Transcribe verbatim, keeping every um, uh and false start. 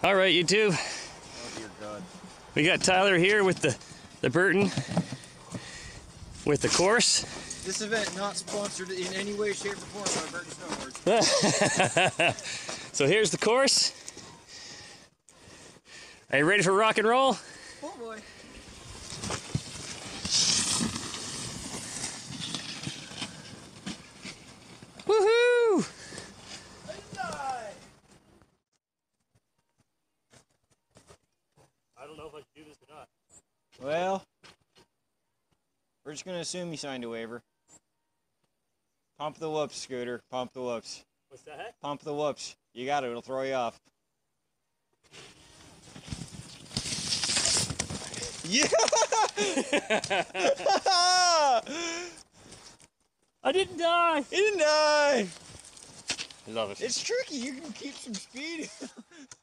All right, YouTube. Oh dear God. We got Tyler here with the, the Burton, with the course. This event not sponsored in any way, shape, or form by Burton Snowboards. So here's the course. Are you ready for rock and roll? Oh boy. Woohoo! I don't know if I should do this or not. Well, we're just gonna assume he signed a waiver. Pump the whoops, Scooter. Pump the whoops. What's that? Pump the whoops. You got it. It'll throw you off. Yeah! I didn't die! He didn't die! I love it. It's tricky. You can keep some speed.